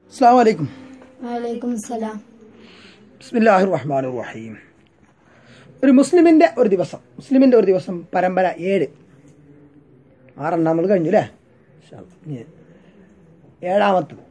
അസ്സലാമു അലൈക്കും. വലൈക്കും സലാം. ബിസ്മില്ലാഹിർ റഹ്മാനിർ റഹീം. ഒരു മുസ്ലിമിന്റെ ഒരു ദിവസം പരമ്പര 7 6 നമ്മൾ കഴിഞ്ഞു അല്ലേ? ഏഴാമത്തത്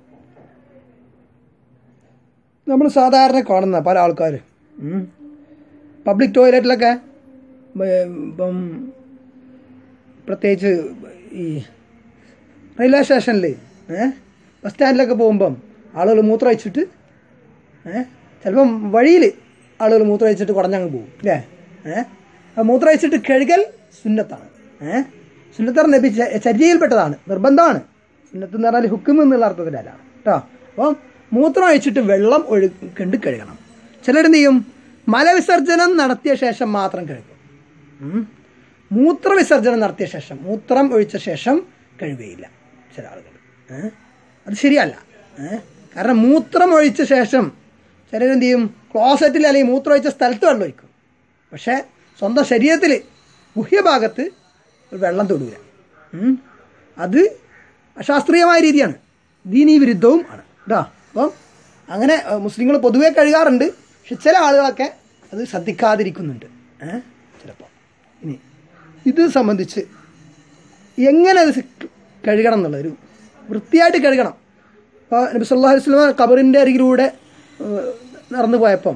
നമ്മൾ സാധാരണ കാണുന്ന പല ആൾക്കാർ പബ്ലിക് ടോയ്ലറ്റിലൊക്കെ ഇപ്പം പ്രത്യേകിച്ച് ഈ റെയിൽവേ സ്റ്റേഷനിൽ ബസ് സ്റ്റാൻഡിലൊക്കെ പോകുമ്പം ആളുകൾ മൂത്രമൊഴിച്ചിട്ട് ചിലപ്പം വഴിയിൽ ആളുകൾ മൂത്രമൊഴിച്ചിട്ട് കുടഞ്ഞങ്ങ് പോകും അല്ലേ? മൂത്രമൊഴിച്ചിട്ട് കഴുകൽ സുന്നത്താണ്. സുന്നത്തർ നബി ചര്യയിൽപ്പെട്ടതാണ്, നിർബന്ധമാണ്. സുന്നത്ത് എന്ന് പറഞ്ഞാൽ ഹുക്കും എന്നുള്ള അർത്ഥത്തിലല്ല കേട്ടോ. അപ്പം മൂത്രം ഒഴിച്ചിട്ട് വെള്ളം കണ്ട് കഴുകണം. ചിലരെന്ത് ചെയ്യും, മലവിസർജനം നടത്തിയ ശേഷം മാത്രം കഴുകും. മൂത്രവിസർജനം നടത്തിയ ശേഷം, മൂത്രം ഒഴിച്ച ശേഷം കഴുകുകയില്ല ചില ആളുകൾ. അത് ശരിയല്ല. കാരണം മൂത്രം ഒഴിച്ച ശേഷം ചിലരെന്ത് ചെയ്യും, ക്ലോസറ്റിൽ അല്ലെങ്കിൽ മൂത്രം ഒഴിച്ച സ്ഥലത്ത് വെള്ളം ഒഴിക്കും. പക്ഷേ സ്വന്തം ശരീരത്തിൽ ഗുഹ്യഭാഗത്ത് വെള്ളം തൊടൂല. അത് അശാസ്ത്രീയമായ രീതിയാണ്, ദീനീ വിരുദ്ധവും ആണ് കേട്ടോ. അപ്പം അങ്ങനെ മുസ്ലിങ്ങൾ പൊതുവെ കഴുകാറുണ്ട്, പക്ഷെ ചില ആളുകളൊക്കെ അത് ശ്രദ്ധിക്കാതിരിക്കുന്നുണ്ട് ചിലപ്പോൾ. ഇനി ഇത് സംബന്ധിച്ച് എങ്ങനെ അത് കഴുകണം എന്നുള്ളൊരു വൃത്തിയായിട്ട് കഴുകണം. ഇപ്പോൾ നബി സല്ലല്ലാഹു അലൈഹി വസല്ലം ഖബറിൻ്റെ അരികിലൂടെ നടന്നു പോയപ്പം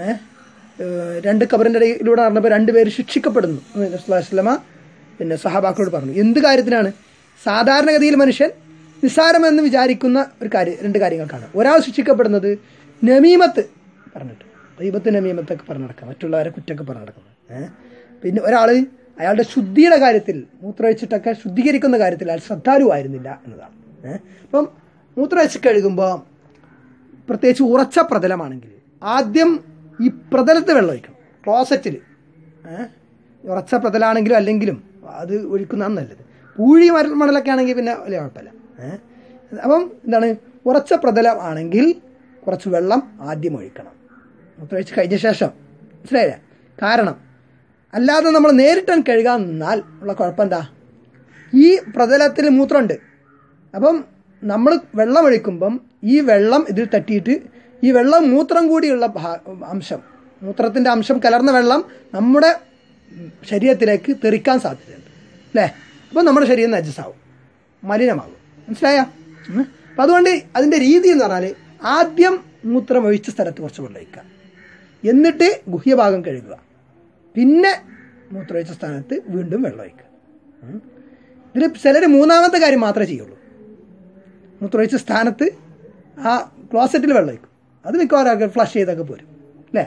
2 ഖബറിൻ്റെ അരികിലൂടെ നടന്നപ്പോൾ 2 പേര് ശിക്ഷിക്കപ്പെടുന്നു. നബി സല്ലല്ലാഹു അലൈഹി വസല്ലം പിന്നെ സഹാബാക്കളോട് പറഞ്ഞു, എന്ത് കാര്യത്തിനാണ്? സാധാരണഗതിയിൽ മനുഷ്യൻ നിസ്സാരമെന്ന് വിചാരിക്കുന്ന ഒരു കാര്യം, 2 കാര്യങ്ങൾക്കാണ്. ഒരാൾ ശിക്ഷിക്കപ്പെടുന്നത് നമീമത്ത് പറഞ്ഞിട്ട്, ഗീബത്ത് നമീമത്തൊക്കെ പറഞ്ഞു നടക്കുക, മറ്റുള്ളവരെ കുറ്റമൊക്കെ പറഞ്ഞു നടക്കുന്നത്. പിന്നെ ഒരാൾ അയാളുടെ ശുദ്ധിയുടെ കാര്യത്തിൽ, മൂത്രമൊഴിച്ചിട്ടൊക്കെ ശുദ്ധീകരിക്കുന്ന കാര്യത്തിൽ അയാൾ ശ്രദ്ധാലുവായിരുന്നില്ല എന്നതാണ്. അപ്പം മൂത്രമൊഴിച്ച് കഴുകുമ്പോൾ പ്രത്യേകിച്ച് ഉറച്ച പ്രതലമാണെങ്കിൽ ആദ്യം ഈ പ്രതലത്ത് വെള്ളം ഒഴിക്കണം. ക്ലോസറ്റിൽ ഉറച്ച പ്രതലാണെങ്കിലും അല്ലെങ്കിലും അത് ഒഴിക്കുന്നതാണ് നല്ലത്. പൂഴി മണലൊക്കെ ആണെങ്കിൽ പിന്നെ വലിയ കുഴപ്പമില്ല. അപ്പം എന്താണ്, ഉറച്ച പ്രതലം ആണെങ്കിൽ കുറച്ച് വെള്ളം ആദ്യം ഒഴിക്കണം, മൂത്രമൊഴിച്ച് കഴിഞ്ഞ ശേഷം. മനസ്സിലായില്ലേ? കാരണം അല്ലാതെ നമ്മൾ നേരിട്ടാൻ കഴുകാൻ നിന്നാൽ ഉള്ള കുഴപ്പം എന്താ, ഈ പ്രതലത്തിൽ മൂത്രമുണ്ട്. അപ്പം നമ്മൾ വെള്ളം ഒഴിക്കുമ്പം ഈ വെള്ളം ഇതിൽ തട്ടിയിട്ട് ഈ വെള്ളം മൂത്രം കൂടിയുള്ള അംശം, മൂത്രത്തിൻ്റെ അംശം കലർന്ന വെള്ളം നമ്മുടെ ശരീരത്തിലേക്ക് തെറിക്കാൻ സാധ്യതയുണ്ട് അല്ലേ? അപ്പോൾ നമ്മുടെ ശരീരം നജസാവും, മലിനമാകും. മനസ്സിലായോ? അപ്പം അതുകൊണ്ട് അതിൻ്റെ രീതി എന്ന് പറഞ്ഞാൽ ആദ്യം മൂത്രം ഒഴിച്ച സ്ഥലത്ത് കുറച്ച് വെള്ളം ഒഴിക്കുക, എന്നിട്ട് ഗുഹ്യഭാഗം കഴുകുക, പിന്നെ മൂത്രമൊഴിച്ച സ്ഥാനത്ത് വീണ്ടും വെള്ളം ഒഴിക്കുക. ഇതിൽ ചിലർ മൂന്നാമത്തെ കാര്യം മാത്രമേ ചെയ്യുള്ളൂ, മൂത്രമൊഴിച്ച സ്ഥാനത്ത് ആ ക്ലോസറ്റിൽ വെള്ളം ഒഴിക്കും. അത് മിക്കവാറും ഫ്ലഷ് ചെയ്തൊക്കെ പോരും അല്ലേ?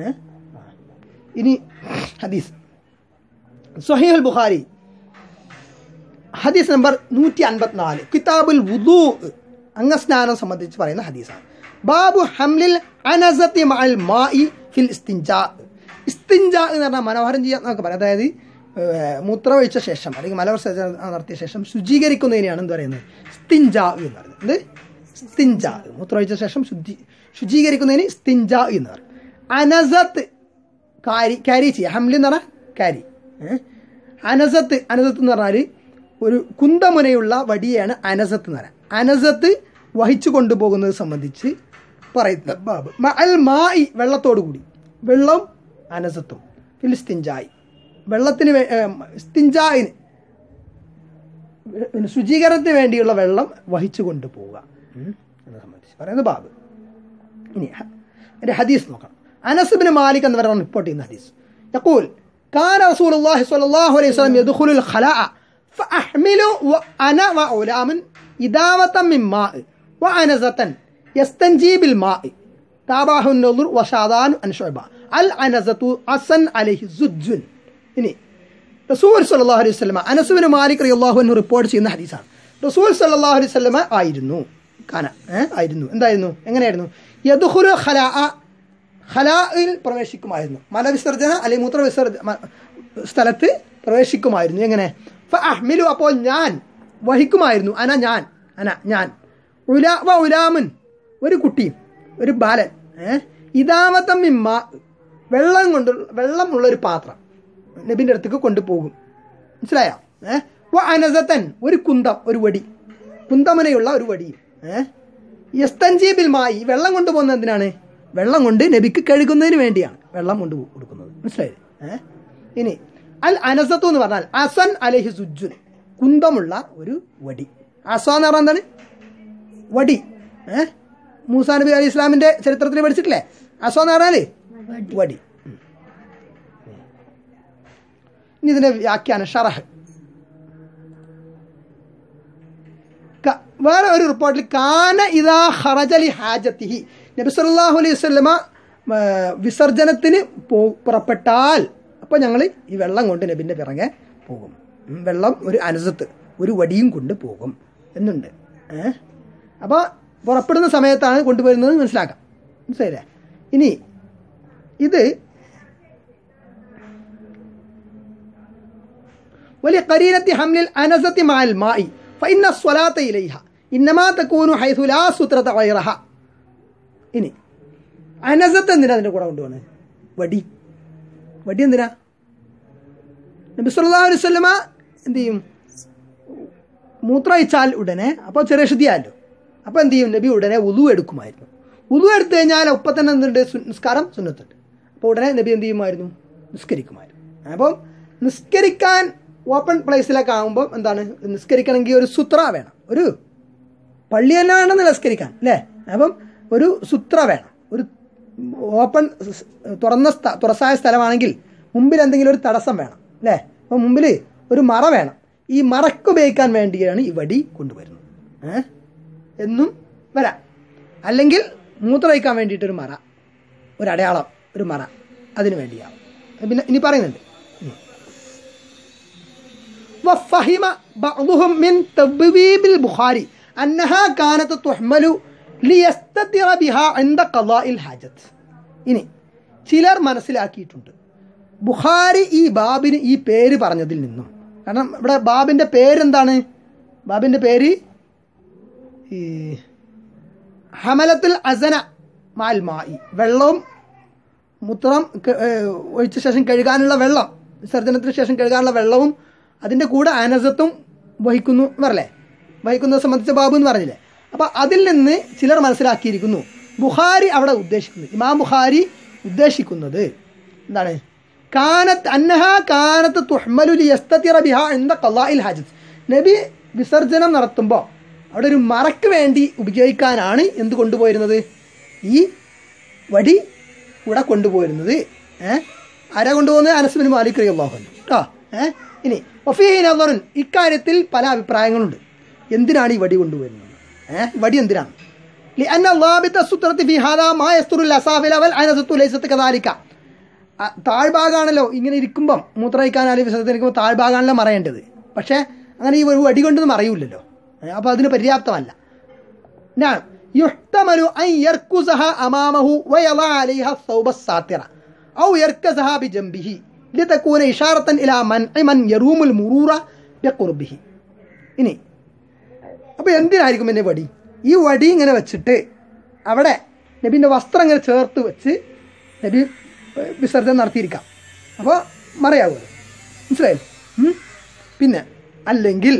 ഇനി ഹദീസ് സ്വഹീഹുൽ ബുഖാരി ഹദീസ് നമ്പർ 154, കിതാബുൽ വുദൂ, അംഗസ്നാനം സംബന്ധിച്ച് പറയുന്ന ഹദീസാണ്. ബാബു ഹംലിൽ അനസത്തി മഅൽ മാഇ ഫിൽ ഇസ്തിൻജാ. ഇസ്തിൻജാ എന്ന് പറഞ്ഞാൽ മനോഹരം ചെയ്യാൻ എന്നൊക്കെ പറയാം. അതായത് മൂത്രമൊഴിച്ച ശേഷം അല്ലെങ്കിൽ മലവിസർജനം നടത്തിയ ശേഷം ശുചീകരിക്കുന്നതിനെയാണ് എന്ത് പറയുന്നത്, ഇസ്തിൻജാ എന്ന് പറയുന്നത്. ഇസ്തിൻജാ, മൂത്രമൊഴിച്ച ശേഷം ശുചീകരിക്കുന്നതിന് ഇസ്തിൻജാ എന്ന് പറയും. അനസത്ത്, ക്യാരി ചെയ്യുക. ഹംലി എന്ന് പറഞ്ഞാൽ ക്യാരി. അനസത്ത് എന്ന് പറഞ്ഞാൽ ഒരു കുന്തമുനയുള്ള വടിയാണ് അനസത്ത് എന്ന് പറയാം. അനസത്ത് വഹിച്ചു കൊണ്ടുപോകുന്നത് സംബന്ധിച്ച് പറയുന്ന ബാബ്. അൽ മായി, വെള്ളത്തോടു കൂടി, വെള്ളം അനസത്തും ഫിലിസ്തിൻജായി, വെള്ളത്തിന് ഇസ്തിൻജായിന് ശുചീകരണത്തിന് വേണ്ടിയുള്ള വെള്ളം വഹിച്ചു കൊണ്ടുപോവുക എന്നെ സംബന്ധിച്ച് പറയുന്ന ബാബ്. ഇനി എൻ്റെ ഹദീസ് നോക്കണം. അനസ് ഇബ്നു മാലിക് എന്നവരാണ് റിപ്പോർട്ട് ചെയ്യുന്ന ഹദീസ്. യഖൂൽ കാന റസൂലുള്ളാഹി സ്വല്ലല്ലാഹു അലൈഹി വസല്ലം യദ്ഖുലുൽ ഖലാഅ ഫഅഹ്മിലു വഅന വഉലാമൻ ഇദാവതൻ മിൻ മാഇ വഅനസതൻ യസ്തൻജി ബിൽ മാഇ താബാഹു നദുർ വശാദാൻ അൻ ശുഅബ അൽ അനസതു അസൻ അലൈഹി സുജ്ജുൻ. ഇനി റസൂൽ സല്ലല്ലാഹു അലൈഹി വസല്ലം, അനസ് ഇബ്നു മാലിക് റളിയല്ലാഹു അൻഹു റിപ്പോർട്ട് ചെയ്യുന്ന ഹദീസാണ്. റസൂൽ സല്ലല്ലാഹു അലൈഹി വസല്ലം ആയിരുന്നു എന്തായിരുന്നു, എങ്ങനെയായിരുന്നു, യദ്ഖുലു ഖലാഅ, ഖലാഇൽ പ്രവേശിക്കുമായിരുന്നു, മലവിസർജന അല്ലെങ്കിൽ മൂത്രവിസർജന സ്ഥലത്ത് പ്രവേശിക്കുമായിരുന്നു. എങ്ങനെ? ഫഅഹ്മിലു, അപ്പോൾ ഞാൻ വഹിക്കുമായിരുന്നു, ഞാൻ ഉലാമുൻ, ഒരു കുട്ടിയും ഒരു ബാലൻ, ഇദാവതൻ മിമ്മ, വെള്ളമുള്ളൊരു പാത്രം നബിൻ്റെ അടുത്തേക്ക് കൊണ്ടുപോകും. മനസ്സിലായോ? വഅനസതൻ, ഒരു കുന്തം, ഒരു വടി, കുന്തമനയുള്ള ഒരു വടിയും യസ്തൻജീബിൽ മായി വെള്ളം കൊണ്ടുപോകുന്നത് എന്തിനാണ്? വെള്ളം കൊണ്ട് നബിക്ക് കഴുകുന്നതിന് വേണ്ടിയാണ് വെള്ളം കൊണ്ട് കൊടുക്കുന്നത്. മനസ്സിലായില്ലേ? ഇനി അൽ അനസത്തു എന്ന് പറഞ്ഞാൽ അസൻ അലഹി സുജുൻ, കുന്തമുള്ള ഒരു വടി. അസ എന്ന് പറഞ്ഞാൽ എന്താണ്? വടി. മൂസാ നബി അലൈഹി ഇസ്ലാമിന്റെ ചരിത്രത്തിൽ പഠിച്ചിട്ടില്ലേ? അസ എന്ന് പറഞ്ഞാല് വടി. ഇനി ഇതിന്റെ വ്യാഖ്യാനം ഷറഹ്. വേറെ ഒരു റിപ്പോർട്ടിൽ കാന ഇദാ ഖറജ ലി ഹാജത്തിഹി, നബി സല്ലല്ലാഹു അലൈഹി വസല്ലമ വിസർജനത്തിന് പുറപ്പെട്ടാൽ അപ്പോൾ ഞങ്ങൾ ഈ വെള്ളം കൊണ്ട് നബിൻ്റെ പിറകെ പോകും. വെള്ളം ഒരു അനസത്ത്, ഒരു വടിയും കൊണ്ട് പോകും എന്നുണ്ട്. അപ്പോൾ പുറപ്പെടുന്ന സമയത്താണ് കൊണ്ടുവരുന്നത് മനസ്സിലാക്കാം. മനസ്സിലായില്ലേ? ഇനി ഇത് വലിയ ഖരീനത്തി ഹംലിൽ അനസത്തി മഅൽ മാഇ ഫഇന്ന സ്വലാത്ത ഇലൈഹ ഇന്നമാ തകൂനു ഹൈസു ലാ സുത്രത ഗൈറഹ. ഇനി അനസത്ത് എന്തിനാ അതിൻ്റെ കൂടെ കൊണ്ടുപോകുന്നത്? വടി. വടി എന്തിനാ? നബി സല്ലല്ലാഹു അലൈഹി വസല്ലമ എന്ത് ചെയ്യും? മൂത്രയിച്ചാൽ ഉടനെ, അപ്പോൾ ചെറിയ ശുദ്ധിയായല്ലോ, അപ്പോൾ എന്ത് ചെയ്യും? നബി ഉടനെ വുളു എടുക്കുമായിരുന്നു. വുളു എടുത്തു കഴിഞ്ഞാൽ ഒപ്പം തന്നെ എന്തുണ്ട്? നിസ്കാരം സുന്നത്തുണ്ട്. അപ്പോൾ ഉടനെ നബി എന്ത് ചെയ്യുമായിരുന്നു? നിസ്കരിക്കുമായിരുന്നു. അപ്പം നിസ്കരിക്കാൻ ഓപ്പൺ പ്ലേസിലൊക്കെ ആകുമ്പോൾ എന്താണ്? നിസ്കരിക്കണമെങ്കിൽ ഒരു സുത്ര വേണം, ഒരു പള്ളി തന്നെ വേണമെന്ന് നിസ്കരിക്കാൻ അല്ലേ? അപ്പം ഒരു സുത്ര വേണം, ഒരു ഓപ്പൺ തുറസായ സ്ഥലമാണെങ്കിൽ മുമ്പിൽ എന്തെങ്കിലും ഒരു തടസ്സം വേണം അല്ലേ? അപ്പം മുമ്പിൽ ഒരു മറ വേണം. ഈ മറക്ക് ഉപയോഗിക്കാൻ വേണ്ടിയാണ് ഈ വടി കൊണ്ടുവരുന്നത്. എന്നും വരാം. അല്ലെങ്കിൽ മൂത്രമൊഴിക്കാൻ വേണ്ടിയിട്ടൊരു മറ, ഒരു അടയാളം, ഒരു മറ, അതിന് വേണ്ടിയാവും. പിന്നെ ഇനി പറയുന്നുണ്ട് وفهم بعضهم من تبويب البخاري أنها كانت تحمل ليستتر بها عند قضاء الحاجة. ഇനി ചിലർ മനസ്സിലാക്കിയിട്ടുണ്ട് ബുഖാരി ഈ ബാബിന് ഈ പേര് പറഞ്ഞതിൽ നിന്നും, കാരണം ഇവിടെ ബാബിൻ്റെ പേരെന്താണ്? ബാബിൻ്റെ പേര് ഹമലത്തുൽ അസന മാൽ മായി, വെള്ളവും മൂത്രം ഒഴിച്ച ശേഷം കഴുകാനുള്ള വെള്ളം, വിസർജനത്തിന് ശേഷം കഴുകാനുള്ള വെള്ളവും അതിൻ്റെ കൂടെ അനസത്തും വഹിക്കുന്നു എന്നല്ലേ? വഹിക്കുന്നത് സംബന്ധിച്ച ബാബു എന്ന് പറഞ്ഞില്ലേ? അപ്പോൾ അതിൽ നിന്ന് ചിലർ മനസ്സിലാക്കിയിരിക്കുന്നു ബുഖാരി അവിടെ ഉദ്ദേശിക്കുന്നത്, ഇമാം ബുഖാരി ഉദ്ദേശിക്കുന്നത് എന്താണ്? കാനത്ത് തുഹ്മലു ലിയസ്തതിറ ബിഹാ ഇൻദ ഖളാഇൽ ഹാജത്ത്. നബി വിസർജനം നടത്തുമ്പോൾ അവിടെ ഒരു മറക്ക് വേണ്ടി ഉപയോഗിക്കാനാണ് എന്ത് കൊണ്ടുപോയിരുന്നത്? ഈ വടി കൂടെ കൊണ്ടുപോയിരുന്നത്. ആരാ കൊണ്ടുപോകുന്നത്? അനസ് ബിൻ മാലിക് റളിയല്ലാഹു അൻഹു കേട്ടോ. ഇനി വഫീഹി നദറുൻ, ഇക്കാര്യത്തിൽ പല അഭിപ്രായങ്ങളുണ്ട്. എന്തിനാണ് ഈ വടി കൊണ്ടുവരുന്നത്? വടി എന്തിനാണ്? ലിഅന്ന ളാബിത സുത്രത്തി ഫീ ഹാദാ മാ യസ്തുറുൽ അസാഫില വൽ അനസത്തു ലൈസത്ത് കദാലിക. താഴ്ഭാഗമാണല്ലോ ഇങ്ങനെ ഇരിക്കുമ്പം മൂത്രമൊഴിക്കാനാലും വിസർജനിക്കുമ്പോൾ താഴ്ഭാഗമാണല്ലോ മറയേണ്ടത്. പക്ഷേ അങ്ങനെ ഈ ഒരു വടി കൊണ്ടൊന്നും മറയൂല്ലല്ലോ. അപ്പോൾ അതിന് പര്യാപ്തമല്ല. യുഹ്തമലു അൻ യർകുസഹ അമാമഹു വയള അലൈഹ സൗബ സാത്തിറ ഔ യർകസഹ ബിജംബിഹി ലിതകൂന ഇഷാറത്തൻ ഇലാ മൻ യറൂമുൽ മുറൂറ ബിഖുർബിഹി. ഇനി അപ്പോൾ എന്തിനായിരിക്കും എൻ്റെ വടി? ഈ വടി ഇങ്ങനെ വെച്ചിട്ട് അവിടെ നബിൻ്റെ വസ്ത്രം ഇങ്ങനെ ചേർത്ത് വെച്ച് നബി വിസർജനം നടത്തിയിരിക്കാം. അപ്പോൾ മറയാവുമല്ലോ. മനസ്സിലായോ? പിന്നെ അല്ലെങ്കിൽ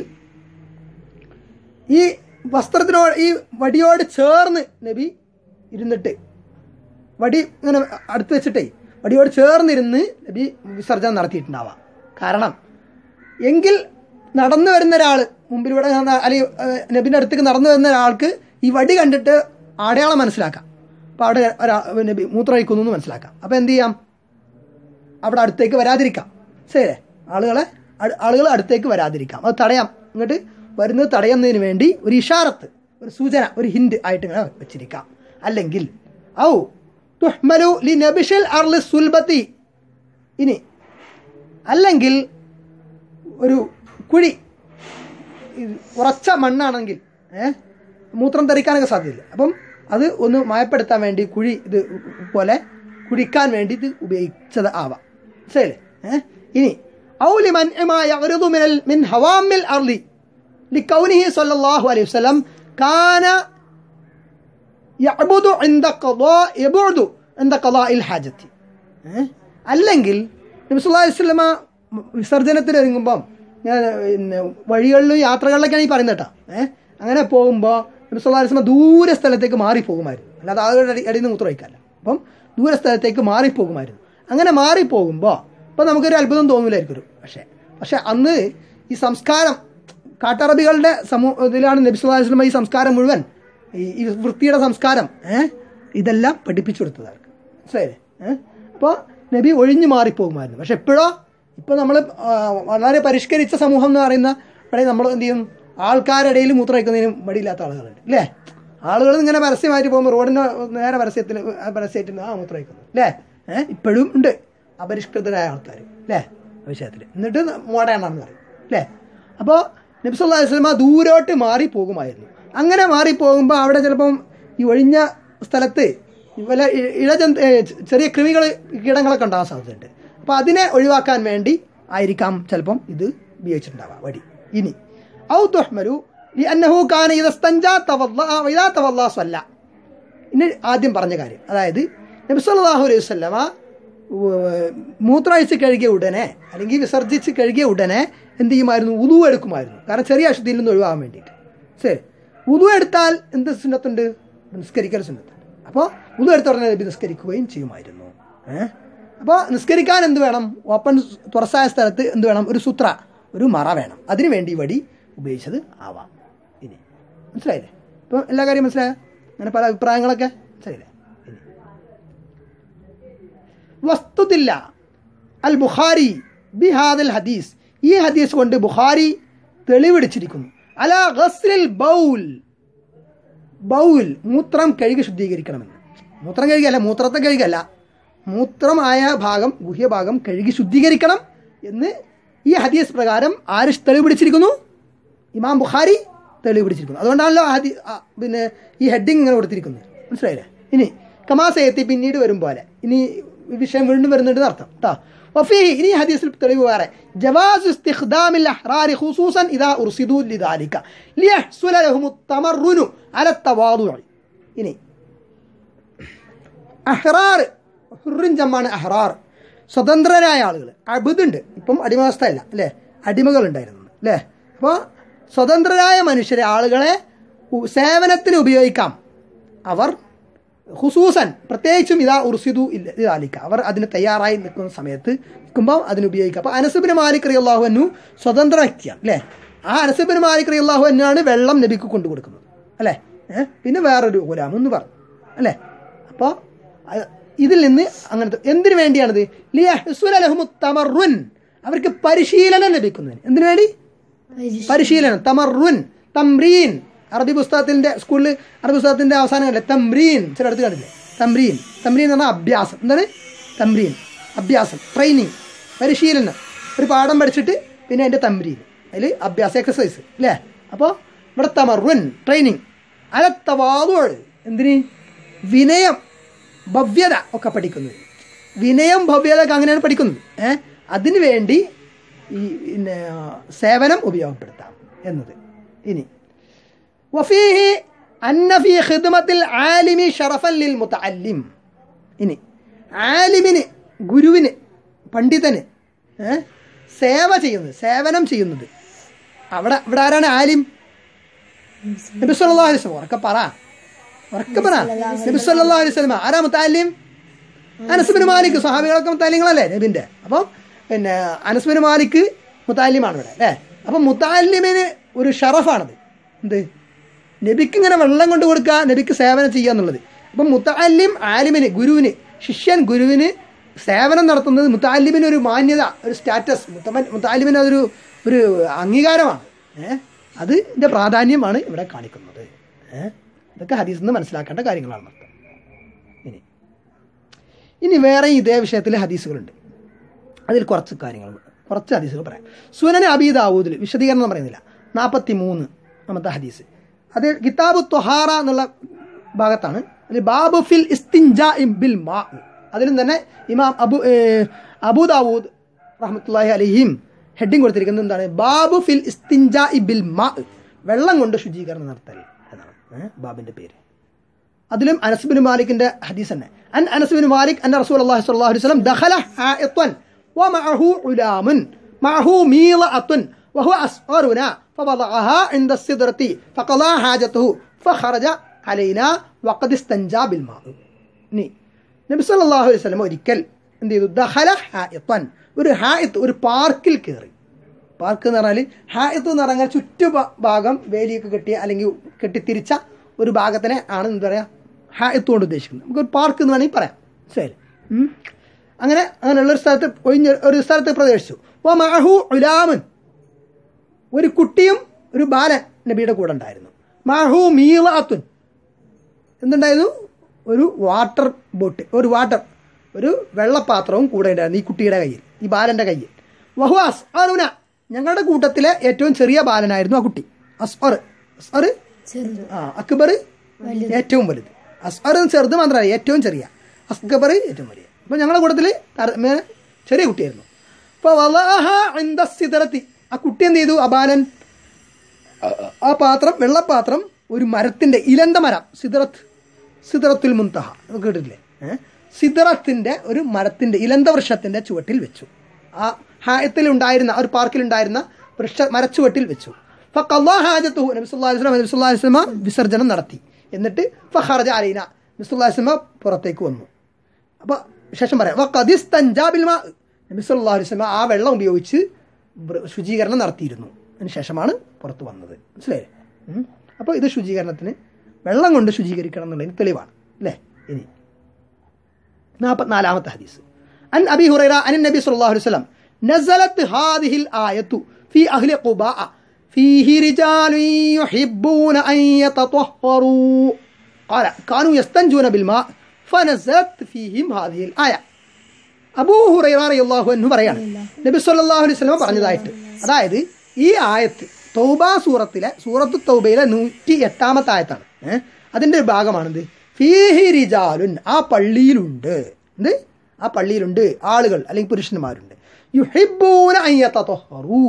ഈ വസ്ത്രത്തിനോട് ഈ വടിയോട് ചേർന്ന് നബി ഇരുന്നിട്ട്, വടി ഇങ്ങനെ അടുത്ത് വെച്ചിട്ടേ വടിയോട് ചേർന്നിരുന്ന് നബി വിസർജനം നടത്തിയിട്ടുണ്ടാവാം. കാരണം എങ്കിൽ നടന്നു വരുന്ന ഒരാൾ മുമ്പിലൂടെ അല്ലെങ്കിൽ നബിൻ്റെ അടുത്തേക്ക് നടന്നു വരുന്ന ഒരാൾക്ക് ഈ വടി കണ്ടിട്ട് അടയാളം മനസ്സിലാക്കാം. അപ്പോൾ അവിടെ നബി മൂത്രമൊഴിക്കുന്നു എന്ന് മനസ്സിലാക്കാം. അപ്പോൾ എന്ത് ചെയ്യാം? അവിടെ അടുത്തേക്ക് വരാതിരിക്കാം. ശരിയല്ലേ? ആളുകൾ അടുത്തേക്ക് വരാതിരിക്കാം, അത് തടയാം. ഇങ്ങോട്ട് വരുന്നത് തടയുന്നതിന് വേണ്ടി ഒരു ഇഷാറത്ത്, ഒരു സൂചന, ഒരു ഹിൻഡ് ആയിട്ട് ഇങ്ങനെ വെച്ചിരിക്കാം. അല്ലെങ്കിൽ ഔ തുഹ്മലു ലി നബിഷിൽ അർളി സുൽബത്തി. ഇനി അല്ലെങ്കിൽ ഒരു കുഴി, ഉറച്ച മണ്ണാണെങ്കിൽ മൂത്രം തെറിക്കാനൊക്കെ സാധ്യതയില്ല. അപ്പം അത് ഒന്ന് മയപ്പെടുത്താൻ വേണ്ടി കുഴി ഇത് പോലെ കുടിക്കാൻ വേണ്ടി ഇത് ഉപയോഗിച്ചത് ആവാം. ശരിയല്ലേ? ഇനി ഔലി മൻഇമായ യഗ്റുദു മിൻ ഹവാമിൽ അർളി ലികൗനിഹി സ്വല്ലല്ലാഹു അലൈഹി വസല്ലം കാന യഅബുദു ഇൻദ ഖളാഇൽ ഹാജത്തി. അല്ലെങ്കിൽ നബി സല്ലല്ലാഹു അലൈഹി വസല്ലമ വിസർജനത്തിന് ഒരുങ്ങുമ്പം വഴികളിലും യാത്രകളിലൊക്കെയാണ് ഈ പറയുന്നത് കേട്ടോ. അങ്ങനെ പോകുമ്പോൾ നബി സല്ലല്ലാഹു അലൈഹി വസല്ലം ദൂരെ സ്ഥലത്തേക്ക് മാറിപ്പോകുമായിരുന്നു. അല്ലാതെ ആളുകളുടെ അടിയിൽ നിന്ന് മൂത്രം ഒഴിക്കാല്ല. അപ്പം ദൂരെ സ്ഥലത്തേക്ക് മാറിപ്പോകുമായിരുന്നു. അങ്ങനെ മാറിപ്പോകുമ്പോൾ ഇപ്പം നമുക്കൊരു അത്ഭുതം തോന്നില്ലായിരിക്കും. പക്ഷേ അന്ന് ഈ സംസ്കാരം കാട്ടറബികളുടെ ഇതിലാണ് നബി സല്ലല്ലാഹു അലൈഹി വസല്ലം ഈ സംസ്കാരം മുഴുവൻ ഈ വൃത്തിയുടെ സംസ്കാരം ഇതെല്ലാം പഠിപ്പിച്ചു കൊടുത്തത് അവർക്ക്. മനസ്സിലായില്ലേ? അപ്പോൾ നബി ഒഴിഞ്ഞു മാറിപ്പോകുമായിരുന്നു. പക്ഷെ ഇപ്പോൾ നമ്മൾ വളരെ പരിഷ്കരിച്ച സമൂഹം എന്ന് പറയുന്ന ഇവിടെ നമ്മൾ എന്ത് ചെയ്യും, ആൾക്കാരുടെ ഇടയിൽ മൂത്രം വയ്ക്കുന്നതിനും മടിയില്ലാത്ത ആളുകളുണ്ട് അല്ലേ? ആളുകൾ ഇങ്ങനെ പരസ്യമായിട്ട് പോകുമ്പോൾ റോഡിൻ്റെ നേരെ പരസ്യമായിട്ട് മൂത്രം വയ്ക്കുന്നു അല്ലേ? ഇപ്പോഴും ഉണ്ട് അപരിഷ്കൃതരായ ആൾക്കാർ അല്ലേ വിഷയത്തിൽ. എന്നിട്ട് മോഡേണാണെന്ന് പറയും അല്ലേ? അപ്പോൾ നബി സല്ലല്ലാഹു അലൈഹി വസല്ലം ദൂരോട്ട് മാറിപ്പോകുമായിരുന്നു. അങ്ങനെ മാറിപ്പോകുമ്പോൾ അവിടെ ചിലപ്പം ഈ ഒഴിഞ്ഞ സ്ഥലത്ത് വല്ല ചെറിയ കൃമികൾ കീടങ്ങളൊക്കെ ഉണ്ടാകാൻ സാധ്യതയുണ്ട്. അപ്പോൾ അതിനെ ഒഴിവാക്കാൻ വേണ്ടി ആയിരിക്കാം ചിലപ്പം ഇത് ഉപയോഗിച്ചിട്ടുണ്ടാവുക വടി. ഇനി ഔ തുഹ്മലു ലിഅന്നഹു കാന ഇദാ ഇസ്തൻജാ തവദ്ദഅ വഇദാ തവദ്ദഅ സ്വല്ല. ഇനി ആദ്യം പറഞ്ഞ കാര്യം, അതായത് നബി സല്ലല്ലാഹു അലൈഹി വസല്ലമ മൂത്രമൊഴിച്ച് കഴുകിയ ഉടനെ അല്ലെങ്കിൽ വിസർജിച്ച് കഴുകിയ ഉടനെ എന്ത് ചെയ്യുമായിരുന്നു? വുദു എടുക്കുമായിരുന്നു. കാരണം ചെറിയ അശുദ്ധിയിൽ നിന്ന് ഒഴിവാകാൻ വേണ്ടിയിട്ട്. ശരി, വുദു എടുത്താൽ എന്ത് സുന്നത്തുണ്ട്? നിസ്കരിക്കൽ സുന്നത്തുണ്ട്. അപ്പോൾ വുദു എടുത്ത ഉടനെ നബി നിസ്കരിക്കുകയും ചെയ്യുമായിരുന്നു. അപ്പോൾ നിസ്കരിക്കാൻ എന്ത് വേണം? ഓപ്പൺ തുറസായ സ്ഥലത്ത് എന്ത് വേണം? ഒരു സുത്ര, ഒരു മറ വേണം. അതിനു വേണ്ടി വടി ഉപയോഗിച്ചത് ആവാം. ഇനി മനസ്സിലായില്ലേ? ഇപ്പോൾ എല്ലാ കാര്യം മനസ്സിലായോ? അങ്ങനെ പല അഭിപ്രായങ്ങളൊക്കെ മനസ്സിലായില്ലേ? വസ്തുതില്ല അൽ ബുഖാരി ബിഹാദൽ ഹദീസ്, ഈ ഹദീസ് കൊണ്ട് ബുഖാരി തെളിവെടുത്തിരിക്കുന്നു. അലാ ഗസ്ലിൽ ബൗൽ, ബൗൽ മൂത്രം കഴുകി ശുദ്ധീകരിക്കണമെന്ന്. മൂത്രം കഴുകിയല്ല, മൂത്രത്തെ കഴുകല്ല, മൂത്രമായ ഭാഗം, ഗുഹ്യഭാഗം കഴുകി ശുദ്ധീകരിക്കണം എന്ന് ഈ ഹദീസ് പ്രകാരം ആര് തെളിവ് പിടിച്ചിരിക്കുന്നു? ഇമാം ബുഖാരി തെളിവ് പിടിച്ചിരിക്കുന്നു. അതുകൊണ്ടാണല്ലോ പിന്നെ ഈ ഹെഡിങ് ഇങ്ങനെ കൊടുത്തിരിക്കുന്നത്. മനസ്സിലായില്ലേ? ഇനി കമാസയത്തി പിന്നീട് വരും പോലെ ഇനി വിഷയം വീണ്ടും വരുന്നുണ്ട് അർത്ഥം കേട്ടോ. വഫീഹി, ഇനി ഹദീസിൽ തെളിവ് വേറെ, ജവാസ് ഇസ്തിഖ്ദാമിൽ അഹ്റാരി ഖുസൂസൻ ഇദാ ഉർസിദു ലിദാലിക ലിയഹ്സുല ലഹും തമർറുനു അല തവാദുഇ. ഇനി അഹ്റാർ, ഹുറിൻ ജമ്മാണ് അഹ്റാർ, സ്വതന്ത്രരായ ആളുകൾ. അബ്ദ് ഉണ്ട്, ഇപ്പം അടിമവസ്ഥയല്ല അല്ലേ, അടിമകളുണ്ടായിരുന്നു അല്ലേ? അപ്പോൾ സ്വതന്ത്രരായ മനുഷ്യരെ, ആളുകളെ സേവനത്തിന് ഉപയോഗിക്കാം. അവർ ഖുസൂസൻ പ്രത്യേകിച്ചും ഇതാ ഉർസിദു ഇല്ലാലിക്ക, അവർ അതിന് തയ്യാറായി നിൽക്കുന്ന സമയത്ത് നിൽക്കുമ്പോൾ അതിനുപയോഗിക്കാം. അപ്പോൾ അനസ് ഇബ്നു മാലിക് റളിയല്ലാഹു അൻഹു സ്വതന്ത്ര വ്യക്തിയാണ് അല്ലേ? ആ അനസ് ഇബ്നു മാലിക് റളിയല്ലാഹു അൻഹു ആണ് വെള്ളം നബിക്ക് കൊണ്ടു കൊടുക്കുന്നത് അല്ലേ? പിന്നെ വേറൊരു ഗുലാം എന്ന് പറഞ്ഞു അല്ലേ? അപ്പോൾ ഇതിൽ നിന്ന് അങ്ങനത്തെ എന്തിനു വേണ്ടിയാണിത്? ലിയഹ്സുല ലഹും തമർറുൻ, അവർക്ക് പരിശീലനം ലഭിക്കുന്നതിന്. എന്തിനു വേണ്ടി? പരിശീലനം. തമർറുൻ, തംറീൻ, അറബി പുസ്തകത്തിൻ്റെ സ്കൂളിൽ അറബി പുസ്തകത്തിൻ്റെ അവസാനമല്ലേ തംറീൻ, ചിലയിടത്ത് കണ്ടില്ലേ തംറീൻ? തംറീൻ എന്ന് പറഞ്ഞാൽ അഭ്യാസം. എന്താണ് തംറീൻ? അഭ്യാസം, ട്രെയിനിങ്, പരിശീലനം. ഒരു പാഠം പഠിച്ചിട്ട് പിന്നെ അതിൻ്റെ തംറീൻ, അതിൽ അഭ്യാസം, എക്സസൈസ് അല്ലേ? അപ്പോൾ ഇവിടെ തമറുൻ, ട്രെയിനിങ്. അലത്തവാദുൾ, എന്തിന്? വിനയം, ഭവ്യത ഒക്കെ പഠിക്കുന്നത്. വിനയം, ഭവ്യത ഒക്കെ അങ്ങനെയാണ് പഠിക്കുന്നത്. അതിനു വേണ്ടി ഈ പിന്നെ സേവനം ഉപയോഗപ്പെടുത്താം എന്നത്. ഇനി വഫീഹി അന്ന ഫീ ഖിദ്മത്തിൽ ആലിമി ഷറഫൻ ലിൽ മുതഅല്ലിം. ഇനി ആലിമിന്, ഗുരുവിന്, പണ്ഡിതന് സേവ ചെയ്യുന്നത്, സേവനം ചെയ്യുന്നത് ഇവിടെ ആരാണ് ആലിം? നബി സല്ലല്ലാഹു അലൈഹി വസല്ലം. ഉറക്കെ പറ. നബി സല്ലല്ലാഹു അലൈഹി വസല്ലം. ആരാ മുതഅല്ലിം? അനസ് ഇബ്നു മാലിക്. സ്വഹാബികളൊക്കെ മുതഅല്ലിങ്ങളല്ലേ നബിൻ്റെ? അപ്പം പിന്നെ അനസ് ഇബ്നു മാലിക് മുതഅല്ലിമാണ് ഇവിടെ അല്ലേ? അപ്പം മുതഅല്ലിമിന് ഒരു ഷറഫാണത്. എന്ത്? നബിക്ക് ഇങ്ങനെ വെള്ളം കൊണ്ട് കൊടുക്കുക, നബിക്ക് സേവനം ചെയ്യുക എന്നുള്ളത്. അപ്പം മുതഅല്ലിം ആലിമിന്, ഗുരുവിന്, ശിഷ്യൻ ഗുരുവിന് സേവനം നടത്തുന്നത് മുതഅല്ലിമിന് ഒരു മാന്യത, ഒരു സ്റ്റാറ്റസ്, മുതഅല്ലിമിന് അതൊരു അംഗീകാരമാണ്. അതിൻ്റെ പ്രാധാന്യമാണ് ഇവിടെ കാണിക്കുന്നത്. ഇതൊക്കെ ഹദീസിൽ നിന്ന് മനസ്സിലാക്കേണ്ട കാര്യങ്ങളാണ്. ഇനി വേറെ ഇതേ വിഷയത്തിൽ ഹദീസുകളുണ്ട്. അതിൽ കുറച്ച് കാര്യങ്ങൾ, കുറച്ച് ഹദീസുകൾ പറയാം. സുനൻ അബീ ദാവൂദിൽ, വിശദീകരണം പറയുന്നില്ല, 43 ഹദീസ്. അത് കിതാബു ത്വഹാറ എന്നുള്ള ഭാഗത്താണ്. അതിൽ ബാബു ഫിൽ ഇസ്തിൻജാഇ ബിൽ മാ, അതിലും തന്നെ ഇമാം അബൂ ദാവൂദ് റഹ്മത്തുള്ളാഹി അലൈഹിം ഹെഡിങ് കൊടുത്തിരിക്കുന്നത് എന്താണ്? ബാബു ഫിൽ ഇസ്തിൻജാഇ ബിൽ മാ, വെള്ളം കൊണ്ട് ശുചീകരണം നടത്തൽ എന്നാണ് ബാബിൻ്റെ പേര്. അതിലും അനസ് ബിൻ മാലിക്കിന്റെ ഹദീസ് തന്നെ. അൻ അനസ് ബിൻ മാലിക് അന്ന റസൂലുള്ളാഹി സ്വല്ലല്ലാഹു അലൈഹി വസല്ലം ദഖല ഹായിത്തൻ വമഅഹു ഉലാമുൻ മഅഹു മീളഅത്തുൻ വഹുവ അസ്ഗറുനാ ഫവദഅഹാ ഇൻദ السدرة فقضى حاجته ഫഖറജ അലൈനാ വഖദ് ഇസ്തൻജാ ബിൽ മാ. ഇനി നബി സല്ലല്ലാഹു അലൈഹി വസല്ലം ഒരിക്കൽ എന്ത് ചെയ്തു? ദഖല ഹായിത്തൻ, ഒരു ഹായിത്ത്, ഒരു പാർക്കിൽ കയറി. പാർക്ക് എന്ന് പറഞ്ഞാൽ ഹായിത്ത് എന്ന് പറഞ്ഞാൽ ചുറ്റുഭാഗം വേലിയൊക്കെ കെട്ടിയ അല്ലെങ്കിൽ കെട്ടിത്തിരിച്ച ഒരു ഭാഗത്തിനെ ആണ് എന്താ പറയുക ഹായിത്ത് കൊണ്ട് ഉദ്ദേശിക്കുന്നത്. നമുക്കൊരു പാർക്ക് എന്ന് വേണമെങ്കിൽ പറയാം. ശരി. അങ്ങനെയുള്ള ഒരു സ്ഥലത്ത് ഒരു സ്ഥലത്ത് പ്രവേശിച്ചു. ഓ മഅഹു ഉലാമുൻ, ഒരു കുട്ടിയും ഒരു ബാലൻ നബിയുടെ കൂടെ ഉണ്ടായിരുന്നു. മഅഹു മീളാത്തുൻ, എന്തുണ്ടായിരുന്നു? ഒരു വാട്ടർ ബോട്ട്, ഒരു വെള്ളപ്പാത്രവും കൂടെ ഉണ്ടായിരുന്നു ഈ കുട്ടിയുടെ കയ്യിൽ, ഈ ബാലൻ്റെ കയ്യിൽ. വഹു അസ്അറുന, ഞങ്ങളുടെ കൂട്ടത്തിലെ ഏറ്റവും ചെറിയ ബാലനായിരുന്നു ആ കുട്ടി. അക്ബർ ഏറ്റവും വലുത്. അസ്അർ ചെറുത് മാത്രമല്ല, ഏറ്റവും ചെറിയ. അക്ബർ ഏറ്റവും വലിയ. അപ്പോൾ ഞങ്ങളുടെ കൂട്ടത്തിൽ ചെറിയ കുട്ടിയായിരുന്നു. അപ്പോൾ ആ കുട്ടി എന്ത് ചെയ്തു? ആ ബാലൻ ആ പാത്രം, വെള്ളപ്പാത്രം, ഒരു മരത്തിൻ്റെ ഇലന്ത മരം, സിദ്റത്തുൽ മുൻതഹ കേട്ടിട്ടില്ലേ? സിദ്റത്തിൻ്റെ ഒരു മരത്തിൻ്റെ ഇലന്ത വൃക്ഷത്തിൻ്റെ ചുവട്ടിൽ വെച്ചു. ആ ഹായത്തിലുണ്ടായിരുന്ന ഒരു പാർക്കിലുണ്ടായിരുന്ന മരച്ചുവട്ടിൽ വെച്ചു. ഫഖല്ലാ ഹാജത്തുഹു, നബി സല്ലല്ലാഹു അലൈഹി വസല്ലം വിസർജനം നടത്തി. എന്നിട്ട് ഫഖറജ അലൈന, നബി സല്ലല്ലാഹു അലൈഹി വസല്ലം പുറത്തേക്ക് വന്നു. അപ്പോൾ ശേഷം പറയാം വഖദ് ഇസ്തൻജാ ബിൽ മാ, നബി സല്ലല്ലാഹു അലൈഹി വസല്ലം ആ വെള്ളം ഉപയോഗിച്ച് ശുചീകരണം നടത്തിയിരുന്നു. അതിന് ശേഷമാണ് പുറത്ത് വന്നത്. മനസ്സിലായില്ലേ? അപ്പോൾ ഇത് ശുചീകരണത്തിന് വെള്ളം കൊണ്ട് ശുചീകരിക്കണം എന്നുള്ളതിന് തെളിവാണ് അല്ലേ? ഇനി 44-ാമത്തെ ഹദീസ്. അൻ അബീ ഹുറൈറ അൻ നബി സല്ലല്ലാഹു അലൈഹി വസല്ലം നസലത് ഹാദിഹിൽ ആയത്തു ഫീ അഹ്ലി ഖുബാ ഫീഹി റിജാലുൻ യുഹിബ്ബൂന അൻ യതطهറൂ ഖാല കാനൂ യസ്തൻജൂന ബിൽ മാ ഫനസലത് ഫീഹിം ഹാദിഹിൽ ആയ. അബൂ ഹുറൈറ റളിയല്ലാഹു അൻഹു പറയാണ്, നബി സല്ലല്ലാഹു അലൈഹി വസല്ലം പറഞ്ഞതായിട്ട്. അതായത് ഈ ആയത്ത് തൗബ സൂറത്തു തൗബയിലെ 108-ാമത്തെ ആയത്താണ്. അതിൻ്റെ ഒരു ഭാഗമാണിത്. ഫീഹി റിജാലുൻ, ആ പള്ളിയിലുണ്ട്. എന്ത്? ആ പള്ളിയിലുണ്ട് ആളുകൾ അല്ലെങ്കിൽ പുരുഷന്മാരുണ്ട്. യുഹിബ്ബൂന അൻ യതطهറൂ,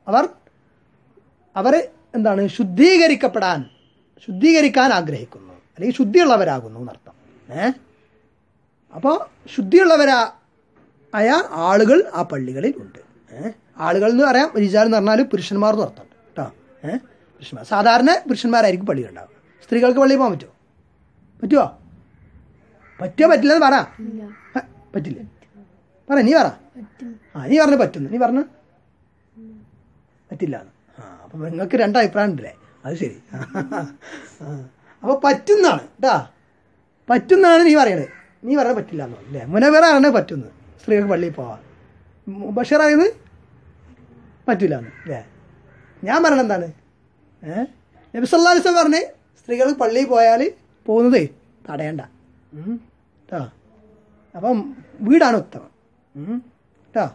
അവർ എന്താണ്? ശുദ്ധീകരിക്കാൻ ആഗ്രഹിക്കുന്നു, അല്ലെങ്കിൽ ശുദ്ധിയുള്ളവരാകുന്നു എന്നർത്ഥം. അപ്പോൾ ശുദ്ധിയുള്ളവരായ ആളുകൾ ആ പള്ളികളിൽ ഉണ്ട്. ആളുകൾ എന്ന് പറയാം, റിജാൽ എന്ന് പറഞ്ഞാൽ പുരുഷന്മാർ എന്ന് അർത്ഥം കേട്ടോ. പുരുഷന്മാർ സാധാരണ പുരുഷന്മാരായിരിക്കും പള്ളിയിലുണ്ടാവുക. സ്ത്രീകൾക്ക് പള്ളിയിൽ പോകാൻ പറ്റുമോ? പറ്റില്ലെന്ന് പറ. പറ്റില്ല പറ, നീ പറ. നീ പറഞ്ഞു പറ്റുന്നു, നീ പറഞ്ഞു പറ്റില്ല. അപ്പം നിങ്ങൾക്ക് രണ്ടഭിപ്രായം ഉണ്ടല്ലേ? അത് ശരി. അപ്പോൾ പറ്റുന്നതാണ് കേട്ടാ, പറ്റുന്നതാണ് നീ പറയണത്. നീ പറഞ്ഞാൽ പറ്റില്ല എന്നോ അല്ലേ? മുനവറാണ് പറ്റുന്നത്, സ്ത്രീകൾക്ക് പള്ളിയിൽ പോവാൻ. ബഷീർ അറിയുന്നത് പറ്റില്ല എന്ന് അല്ലേ? ഞാൻ പറയണത് എന്താണ്? നബി സല്ലല്ലാഹു അലൈഹി വസല്ലം പറഞ്ഞ് സ്ത്രീകൾ പള്ളിയിൽ പോയാൽ പോകുന്നത് തടയണ്ട കേട്ടോ. അപ്പം വീടാണ് ഉത്തമം കേട്ടോ.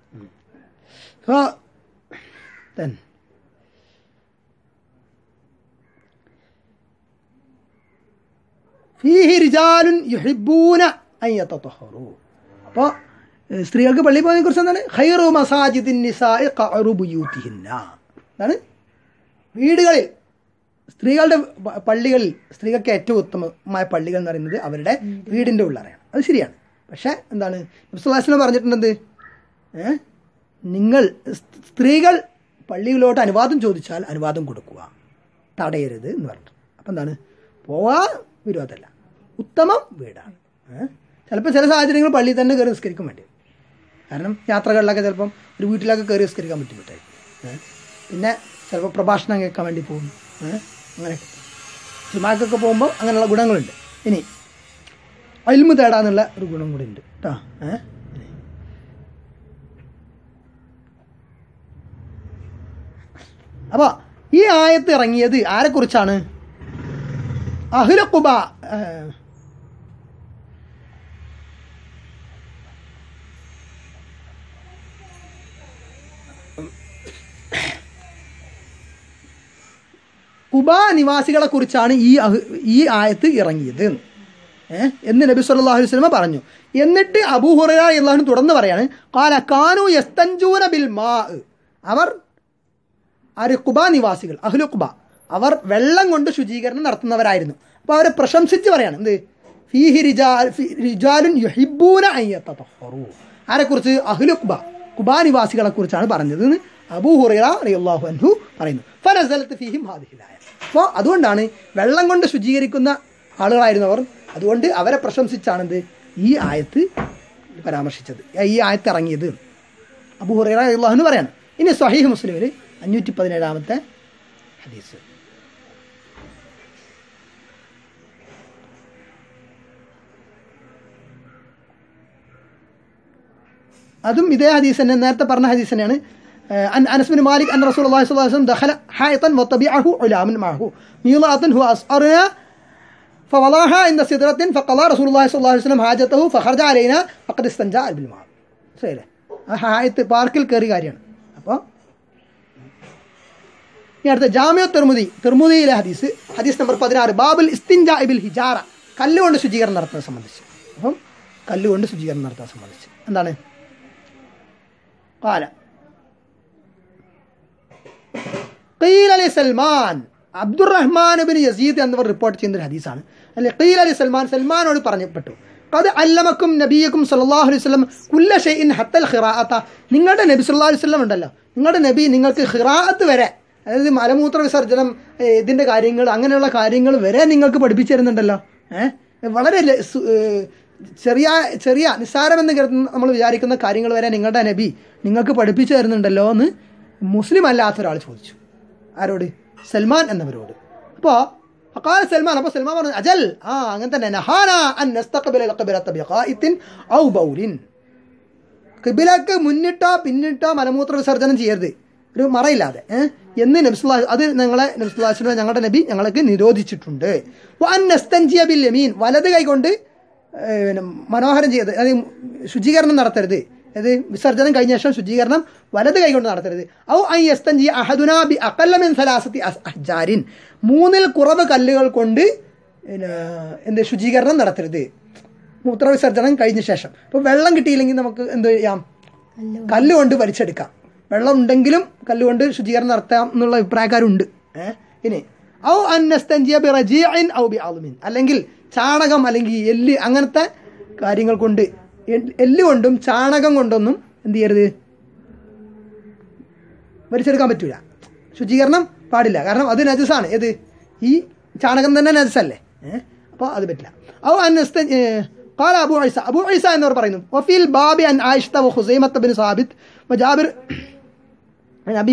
ഫീഹി റിജാലുൻ യുഹിബ്ബൂന അൻ യതطهറൂ. അപ്പോൾ സ്ത്രീകൾക്ക് പള്ളിയിൽ പോകുന്നതിനെ കുറിച്ച് എന്താണ്? ഖൈറു മസാജിദിൻ നിസാഇ ഖഅറു ബുയൂതിഹിന്ന. എന്താണ്? വീടുകളിൽ സ്ത്രീകളുടെ പള്ളികളിൽ സ്ത്രീകൾക്ക് ഏറ്റവും ഉത്തമമായ പള്ളികൾ എന്ന് പറയുന്നത് അവരുടെ വീടിൻ്റെ ഉള്ളറയാണ്. അത് ശരിയാണ്. പക്ഷേ എന്താണ്? നബി സല്ലല്ലാഹു അലൈഹി വസല്ലം പറഞ്ഞിട്ടുണ്ട്, നിങ്ങൾ സ്ത്രീകൾ പള്ളിയിലോട്ട് അനുവാദം ചോദിച്ചാൽ അനുവാദം കൊടുക്കുക, തടയരുത് എന്ന് പറഞ്ഞിട്ട്. അപ്പം എന്താണ്? പോവാൻ വിരോധമല്ല, ഉത്തമം വീടാണ്. ചിലപ്പോൾ ചില സാഹചര്യങ്ങൾ പള്ളിയിൽ തന്നെ കയറി നിസ്കരിക്കാൻ വേണ്ടി, കാരണം യാത്രകളിലൊക്കെ ചിലപ്പം ഒരു വീട്ടിലൊക്കെ കയറി നിസ്കരിക്കാൻ ബുദ്ധിമുട്ടായിരിക്കും. പിന്നെ ചിലപ്പോൾ പ്രഭാഷണം കേൾക്കാൻ വേണ്ടി പോകും. അങ്ങനെ ജുമാക്കൊക്കെ പോകുമ്പോൾ അങ്ങനെയുള്ള ഗുണങ്ങളുണ്ട്. ഇനി ഇൽമു തേടാന്നുള്ള ഒരു ഗുണം കൂടി ഉണ്ട് കേട്ടോ. അപ്പോൾ ഈ ആയത്ത് ഇറങ്ങിയത് ആരെക്കുറിച്ചാണ്? അഹ്ല ഖുബ, ഖുബ നിവാസികളെ കുറിച്ചാണ് ഈ ആയത്ത് ഇറങ്ങിയത് എന്ന് നബി സല്ലല്ലാഹു അലൈഹി വസല്ലം പറഞ്ഞു. എന്നിട്ട് അബൂ ഹുറൈറ റളിയല്ലാഹു അൻഹു തുടർന്ന് പറയാണ്, ഖാല കാനൂ യസ്തൻജൂന ബിൽ മാ, അവർ ഖുബ നിവാസികൾ, അഹ്ലു ഖുബ, അവർ വെള്ളം കൊണ്ട് ശുചീകരണം നടത്തുന്നവരായിരുന്നു. അപ്പോൾ അവരെ പ്രശംസിച്ച് പറയാണ്. എന്ത്? ഫീഹി റിജാലുൻ യുഹിബ്ബൂന അൻ യതطهറൂ. ആരെക്കുറിച്ച്? അഹ്ലു ഖുബ, ഖുബ നിവാസികളെ കുറിച്ചാണ് പറഞ്ഞത് എന്ന് അബൂ ഹുറൈറ റളിയല്ലാഹു അൻഹു പറയുന്നു. ഫനസലത്ത് ഫീഹിം ഹാദിഹിൽ ആയ. അപ്പോൾ അതുകൊണ്ടാണ് വെള്ളം കൊണ്ട് ശുചീകരിക്കുന്ന ആളുകളായിരുന്നു അവർ. അതുകൊണ്ട് അവരെ പ്രശംസിച്ചാണെന്ത് ഈ ആയത്ത് പരാമർശിച്ചത്, ഈ ആയത്ത് ഇറങ്ങിയത്. അബൂ ഹുറൈറ റളിയല്ലാഹു അൻഹു പറയാണ്. ഇനി സ്വഹീഹ് മുസ്ലിമിൽ 517 ഹദീസ്. അതും ഇതേ ഹദീസ് തന്നെ, നേരത്തെ പറഞ്ഞ ഹദീസ് തന്നെയാണ്. അനസ് ബിൻ മാലിക് അൻ റസൂലുള്ളാഹി സ്വല്ലല്ലാഹു അലൈഹി വസല്ലം ദഖല ഹായിതൻ വതബിഅഹു ഉലാമൻ മഅഹു മീളാതൻ ഹുവ അസ്അറന فوضعها عند سدرة فقضى رسول الله صلى الله عليه وسلم حاجته فخرج علينا فقد استنجى بالماء. ശരിയല്ലേ? ആ ഹായത്ത് പാർക്കിൽ കയറിയ കാര്യമാണ്. അപ്പോൾ ഇനി അടുത്ത ജാമിഉ തിർമുദിയിലെ ഹദീസ് നമ്പർ 16 ബാബുൽ ഇസ്തിൻജാഇ ബിൽ ഹിജാറ, കല്ലുകൊണ്ട് ശുചീകരണം നടത്തുന്നത് സംബന്ധിച്ച്. അപ്പം കല്ലുകൊണ്ട് ശുചീകരണം നടത്താൻ സംബന്ധിച്ച് എന്താണ്? قال قيل لسلمان, അബ്ദുറഹ്മാൻ ഇബ്നു യസീദ് എന്നിവർ റിപ്പോർട്ട് ചെയ്യുന്ന ഒരു ഹദീസാണ്. അല്ലെ, ഖീല ലി സൽമാനോട് പറഞ്ഞപ്പെട്ടു, ഖദ് അല്ലമക്കും നബിയക്കും സല്ലല്ലാഹു അലൈഹി വസല്ലം കുല്ല ഷൈഇൻ ഹത്തൽ ഖിറാഅത, നിങ്ങളുടെ നബി സല്ലല്ലാഹു അലൈഹി വസല്ലം ഉണ്ടല്ലോ, നിങ്ങളുടെ നബി നിങ്ങൾക്ക് ഖിറാഅത്ത് വരെ, അതായത് മലമൂത്ര വിസർജനം, ഇതിൻ്റെ കാര്യങ്ങൾ, അങ്ങനെയുള്ള കാര്യങ്ങൾ വരെ നിങ്ങൾക്ക് പഠിപ്പിച്ചു തരുന്നുണ്ടല്ലോ. വളരെ ചെറിയ നിസ്സാരമെന്ന് കരുതുന്ന നമ്മൾ വിചാരിക്കുന്ന കാര്യങ്ങൾ വരെ നിങ്ങളുടെ നബി നിങ്ങൾക്ക് പഠിപ്പിച്ചു തരുന്നുണ്ടല്ലോ എന്ന് മുസ്ലിം അല്ലാത്ത ഒരാൾ ചോദിച്ചു. ആരോട്? സൽമാൻ എന്നവരോട്. അപ്പോൾ സൽമാൻ പറഞ്ഞു, അജൽ, അങ്ങനെ തന്നെ, നഹാന അൻ നസ്തഖ്ബില ഖിബ്ലത ബിഖായിത്തിൻ ഔ ബൗലിൻ, ഖിബ്ലക്ക് മുന്നിട്ടോ പിന്നിട്ടോ മലമൂത്ര വിസർജനം ചെയ്യരുത്, ഒരു മറയില്ലാതെ എന്ന് നബി സല്ലല്ലാഹു അലൈഹി വസല്ലം ഞങ്ങളുടെ നബി ഞങ്ങൾക്ക് നിരോധിച്ചിട്ടുണ്ട്. വഅൻ നസ്തൻജിയ ബിൽ യമീൻ, വലത് കൈകൊണ്ട് മനോഹരം ചെയ്ത്, അതായത് ശുചീകരണം നടത്തരുത്, അത് വിസർജനം കഴിഞ്ഞ ശേഷം ശുചീകരണം വലത് കൈകൊണ്ട് നടത്തരുത്. ഔ അൻ യസ്തൻജിയ അഹദുനാ ബി അഖല്ല മിൻ സലാസത്തി അഹ്ജാരിൻ, 3-ൽ കുറവ് കല്ലുകൾ കൊണ്ട് ശുചീകരണം നടത്തരുത് മൂത്രവിസർജനം കഴിഞ്ഞ ശേഷം. അപ്പോൾ വെള്ളം കിട്ടിയില്ലെങ്കിൽ നമുക്ക് എന്ത് ചെയ്യാം? കല്ലുകൊണ്ട് വലിച്ചെടുക്കാം. വെള്ളം ഉണ്ടെങ്കിലും കല്ലുകൊണ്ട് ശുചീകരണം നടത്താം എന്നുള്ള അഭിപ്രായക്കാരുണ്ട്. ഇനി ഔ അൻ നസ്തൻജിയ ബി റജീഇൻ ഔ ബി അളുമിൻ, അല്ലെങ്കിൽ ചാണകം അല്ലെങ്കിൽ എല്ല്, അങ്ങനത്തെ കാര്യങ്ങൾ കൊണ്ട്, എല്ല് കൊണ്ടും ചാണകം കൊണ്ടൊന്നും എന്ത് ചെയ്യരുത്, വലിച്ചെടുക്കാൻ പറ്റൂല, ശുചീകരണം പാടില്ല. കാരണം അത് നജസാണ്. ഏത്? ഈ ചാണകം തന്നെ നജസല്ലേ. അപ്പോൾ അത് പറ്റില്ല. قال أبو عيسى എന്നവർ പറയുന്നു, وفي الباب عن عائشة وخزيمة بن ثابت وجابر عن أبي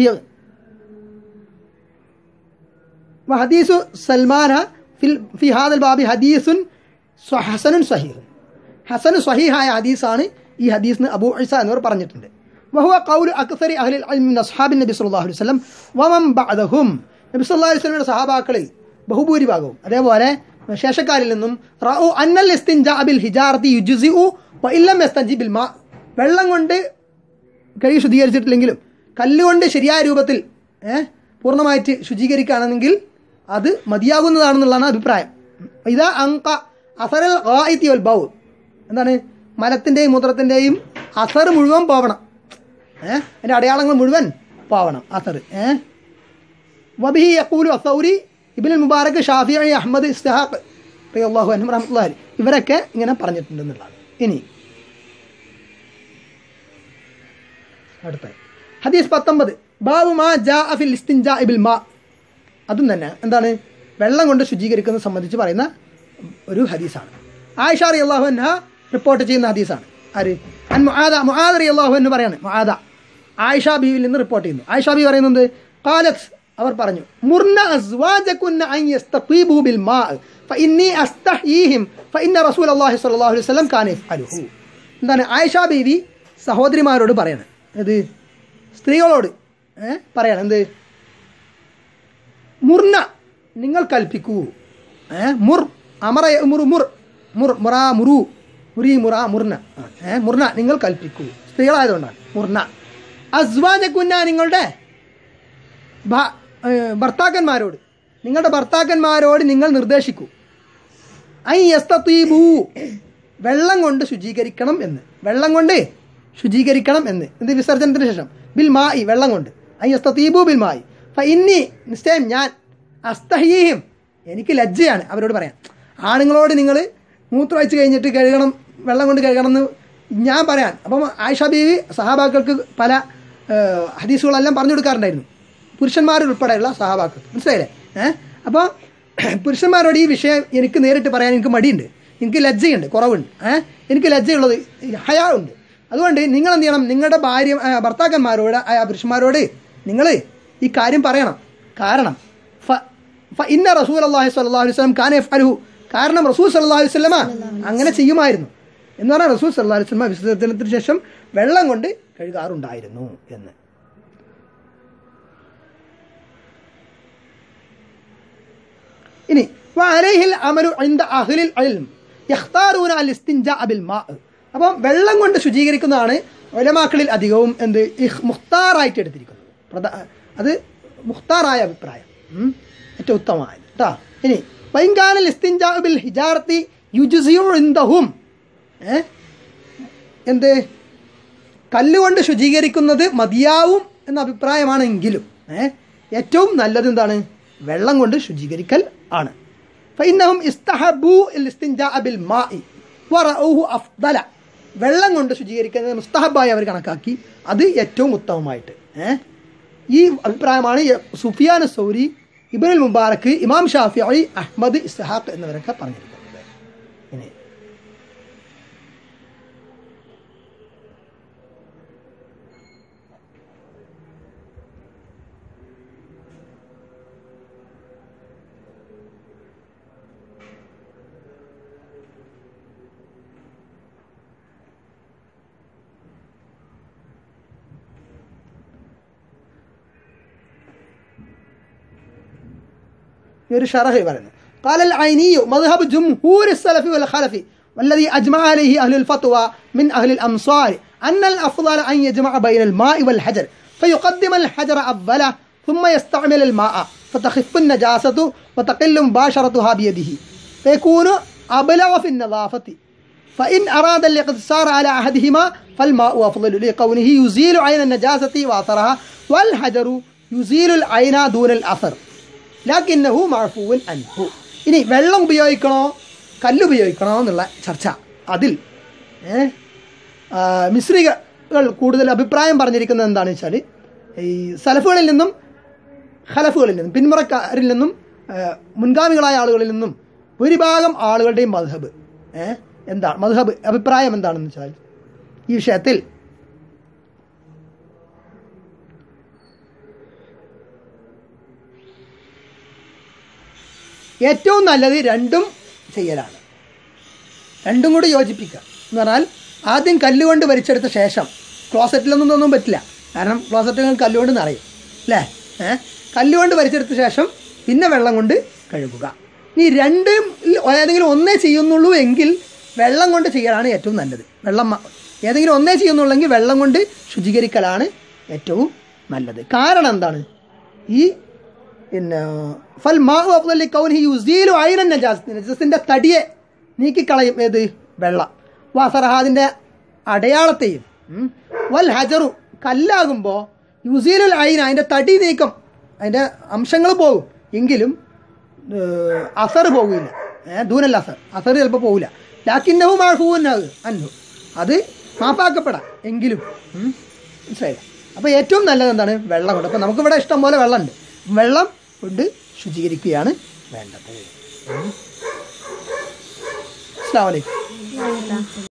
وحديث سلمان في هذا الباب حديث حسن صحيح. ഹസൻ സ്വഹീഹായ ഹദീസാണ് ഈ ഹദീസിന് അബൂ ഈസ എന്നിവർ പറഞ്ഞിട്ടുണ്ട്. വഹുവ ഖൗലു അക്സരി അഹ്ലിൽ ഇൽമി മിൻ അസ്ഹാബിൻ നബി സല്ലല്ലാഹു അലൈഹി വസല്ലം വമൻ ബഅദഹും, നബി സല്ലല്ലാഹു അലൈഹി വസല്ലമയുടെ സഹാബാക്കളിൽ ബഹുഭൂരിഭാഗവും അതേപോലെ ശേഷക്കാരിൽ നിന്നും റഅു അന്നൽ ഇസ്തിൻജാ ബിൽ ഹിജാറതി യുജ്സിഉ വഇല്ലം യസ്തൻജി ബിൽ മാ, വെള്ളം കൊണ്ട് കഴുകി ശുദ്ധീകരിച്ചിട്ടില്ലെങ്കിലും കല്ലുകൊണ്ട് ശരിയായ രൂപത്തിൽ പൂർണ്ണമായിട്ട് ശുചീകരിക്കുകയാണെങ്കിൽ അത് മതിയാകുന്നതാണെന്നുള്ളതാണ് അഭിപ്രായം. ഇതാ അങ്ക അസറൽ ഗായിതി വൽ ബൗൽ, എന്താണ്? മലത്തിൻ്റെയും മൂത്രത്തിൻ്റെയും അസർ മുഴുവൻ പോവണം, അതിൻ്റെ അടയാളങ്ങൾ മുഴുവൻ പോവണം, അസർ. വബിഹി യഖൂലു അസൗരി, ഇബ്നുൽ മുബാറക്, ഷാഫിഈ, അഹ്മദ്, ഇസ്ഹാഖ് റളിയല്ലാഹു അൻഹും റഹ്മത്തുള്ളാഹി അലൈഹി, ഇവരൊക്കെ ഇങ്ങനെ പറഞ്ഞിട്ടുണ്ടെന്നുള്ളതാണ്. ഇനി അടുത്ത ഹദീസ് 19 ബാബു മാ ജാഅ ഫിൽ ഇസ്തിൻജാഇ ബിൽ മാ, അതും തന്നെ എന്താണ്? വെള്ളം കൊണ്ട് ശുചീകരിക്കുന്നത് സംബന്ധിച്ച് പറയുന്ന ഒരു ഹദീസാണ്. ആയിഷ റളിയല്ലാഹു അൻഹ റിപ്പോർട്ട് ചെയ്യുന്ന ഹദീസാണ്. ആര്? അൻ മുആദ റളിയല്ലാഹു അൻഹു പറയാണ്, മുആദ ആയിഷ ബീവിയിൽ നിന്ന് റിപ്പോർട്ട് ചെയ്യുന്നു. ആയിഷ ബീവി പറയുന്നത്, ഖാലത്ത്, അവർ പറഞ്ഞു, മുർന അസ്വാജകുന്ന അൻ യസ്തഖീബു ബിൽ മാ ഫഇന്നി അസ്തഹീഹിം ഫഇന്ന റസൂലുള്ളാഹി സ്വല്ലല്ലാഹു അലൈഹി വസല്ലം കാന യഫ്അലുഹു. എന്താണ്? ആയിഷ ബീവി സഹോദരിമാരോട് പറയാണ്, ഇത് സ്ത്രീകളോട് പറയാണ്, എന്ത്? മുർന, നിങ്ങൾ കൽപ്പിക്കൂ, മുർ അമറ മുറു മുർ മുർ മുറ മുറു മുറി മുറ മുർന, മുർന നിങ്ങൾ കൽപ്പിക്കൂ, സ്ത്രീകളായതുകൊണ്ടാണ് മുർന. അസ്വാജകുന്ന, നിങ്ങളുടെ ഭർത്താക്കന്മാരോട്, നിങ്ങളുടെ ഭർത്താക്കന്മാരോട് നിങ്ങൾ നിർദ്ദേശിക്കൂ, ഐ യസ്തീബു, വെള്ളം കൊണ്ട് ശുചീകരിക്കണം എന്ന്, വെള്ളം കൊണ്ട് ശുചീകരിക്കണം എന്ന്, എന്ത്? വിസർജനത്തിന് ശേഷം, ബിൽ മായി, വെള്ളം കൊണ്ട്, ഐ യസ്തീബു ബിൽ മായി ഫഇന്നി, നിശ്ചയം ഞാൻ, അസ്തഹീഹിം, എനിക്ക് ലജ്ജയാണ് അവരോട് പറയാം. ആണുങ്ങളോട് നിങ്ങൾ മൂത്രമൊഴിച്ച് കഴിഞ്ഞിട്ട് കഴുകണം, വെള്ളം കൊണ്ട് കഴുകണം എന്ന് ഞാൻ പറയാൻ. അപ്പം ആയിഷ ബീവി സഹാബാക്കൾക്ക് പല ഹദീസുകളെല്ലാം പറഞ്ഞു കൊടുക്കാറുണ്ടായിരുന്നു, പുരുഷന്മാരുൾപ്പെടെയുള്ള സഹാബാക്കൾ. മനസ്സിലായില്ലേ? അപ്പോൾ പുരുഷന്മാരോട് ഈ വിഷയം എനിക്ക് നേരിട്ട് പറയാൻ എനിക്ക് മടിയുണ്ട്, എനിക്ക് ലജ്ജയുണ്ട്, കുറവുണ്ട്. എനിക്ക് ലജ്ജയുള്ളത് ഹയാ ഉണ്ട്. അതുകൊണ്ട് നിങ്ങൾ എന്ത് ചെയ്യണം, നിങ്ങളുടെ ഭർത്താക്കന്മാരോട് പുരുഷന്മാരോട് നിങ്ങൾ ഈ കാര്യം പറയണം. കാരണം ഇന്ന റസൂൽ അള്ളാഹി സ്വല്ലല്ലാഹു അലൈഹി വസല്ലം കാന യഫ്അലുഹു, കാരണം റസൂൽ സല്ലല്ലാഹു അലൈഹി വസല്ലമ അങ്ങനെ ചെയ്യുമായിരുന്നു എന്ന് പറഞ്ഞാൽ റസൂൽ സല്ലല്ലാഹു അലൈഹി വസല്ലമ വിസർജനത്തിന് ശേഷം വെള്ളം കൊണ്ട് കഴുകാറുണ്ടായിരുന്നു എന്ന്. ഇനി വഅലൈഹിൽ അമലു ഇൻദ അഹ്ലിൽ ഇൽം യഖ്താറൂന അൽ ഇസ്തിൻജാ ബിൽ മാ. അപ്പം വെള്ളം കൊണ്ട് ശുചീകരിക്കുന്നതാണ് ഉലമാക്കളിൽ അധികവും മുഖ്താറായിട്ട് എടുത്തിരിക്കുന്നത്. അത് മുഖ്താറായ അഭിപ്രായം, ഏറ്റവും ഉത്തമമായത് കേട്ടോ. ഇനി വൈങ്കാനൽ ഇസ്തിൻജാ ബിൽ ഹിജാറത്തി യുജ്സിഉ ഇൻദഹും, എന്ത് കല്ലുകൊണ്ട് ശുചീകരിക്കുന്നത് മതിയാവും എന്ന അഭിപ്രായമാണെങ്കിലും ഏറ്റവും നല്ലത് എന്താണ്, വെള്ളം കൊണ്ട് ശുചീകരിക്കൽ ആണ്. ഫഇന്നഹും ഇസ്തഹബു അൽ ഇസ്തിൻജാ ബിൽ മാഇ വറഊഹു അഫ്ദല, വെള്ളം കൊണ്ട് ശുചീകരിക്കുന്നത് മുസ്തഹബായി അവർ കണക്കാക്കി, അത് ഏറ്റവും ഉത്തമമായിട്ട്. ഈ അഭിപ്രായമാണ് സുഫിയാൻ സൗരി, ഇബ്നുൽ മുബാറക്ക്, ഇമാം ഷാഫിഈ, അഹ്മദ്, ഇസ്ഹാഖ് എന്നിവരൊക്കെ പറഞ്ഞിരിക്കുന്നത്. ഇനി ഒരു ഷറഹ് പറയുന്നു. قال العيني مذهب جمهور السلف والخلف والذي أجمع عليه أهل الفتوى من أهل الأمصار أن الأفضل أن يجمع بين الماء والحجر فيقدم الحجر أولا ثم يستعمل الماء فتخف النجاسة وتقل مباشرتها بيده فيكون أبلغ في النظافة. فإن أراد الاقتصار على أحدهما فالماء أفضل لكونه يزيل عين النجاسة وأثرها والحجر يزيل العين دون الأثر ലാകിന്നഹു മഅഫൂൻ അൻഹു. ഇനി വെള്ളം ഉപയോഗിക്കണോ കല്ല് ഉപയോഗിക്കണോ എന്നുള്ള ചർച്ച, അതിൽ മിസ്രികൾ കൂടുതൽ അഭിപ്രായം പറഞ്ഞിരിക്കുന്നത് എന്താണെന്ന് വെച്ചാൽ, ഈ സലഫുകളിൽ നിന്നും ഖലഫുകളിൽ നിന്നും പിന്മുറക്കാരിൽ നിന്നും മുൻഗാമികളായ ആളുകളിൽ നിന്നും ഭൂരിഭാഗം ആളുകളുടെയും മദ്ഹബ് എന്താണ്, മദ്ഹബ് അഭിപ്രായം എന്താണെന്ന് വെച്ചാൽ, ഈ വിഷയത്തിൽ ഏറ്റവും നല്ലത് രണ്ടും ചെയ്യലാണ്, രണ്ടും കൂടി യോജിപ്പിക്കുക എന്ന് പറഞ്ഞാൽ, ആദ്യം കല്ലുകൊണ്ട് വരിച്ചെടുത്ത ശേഷം, ക്ലോസറ്റിലൊന്നും തോന്നും പറ്റില്ല, കാരണം ക്ലോസറ്റുകൾ കല്ലുകൊണ്ട് നിറയും അല്ലേ. കല്ലുകൊണ്ട് വരിച്ചെടുത്ത ശേഷം പിന്നെ വെള്ളം കൊണ്ട് കഴുകുക. ഇനി രണ്ടും ഏതെങ്കിലും ഒന്നേ ചെയ്യുന്നുള്ളൂ എങ്കിൽ വെള്ളം കൊണ്ട് ചെയ്യലാണ് ഏറ്റവും നല്ലത്. ഏതെങ്കിലും ഒന്നേ ചെയ്യുന്നുള്ളെങ്കിൽ വെള്ളം കൊണ്ട് ശുചീകരിക്കലാണ് ഏറ്റവും നല്ലത്. കാരണം എന്താണ്, ഈ പിന്നെ ഫൽ മാഉ അഫ്ദൽ ലികൗനിഹി യുസീലു ഐന നജാസത്ത്, നജസിൻ്റെ തടിയെ നീക്കിക്കളയും ഏത്, വെള്ളം. വസറഹ, അതിൻ്റെ അടയാളത്തെയും. വൽ ഹജറു, കല്ലാകുമ്പോൾ യുസീലുൽ ഐന, അതിൻ്റെ തടി നീക്കം, അതിൻ്റെ അംശങ്ങൾ പോകും, എങ്കിലും അസർ പോകില്ല, ദൂനൽ അസർ ചിലപ്പോൾ പോകില്ല. ലാകിന്നഹു മഅഫൂൻ അൻഹു, അത് മാപ്പാക്കപ്പെടാം എങ്കിലും. മനസ്സിലായില്ല? അപ്പോൾ ഏറ്റവും നല്ലത് എന്താണ്, വെള്ളം കൊണ്ട്. അപ്പോൾ നമുക്കിവിടെ ഇഷ്ടം പോലെ വെള്ളമുണ്ട്, വെള്ളം കൊണ്ട് ശുചീകരിക്കുകയാണ് വേണ്ടത്. അസ്സലാമു അലൈക്കും.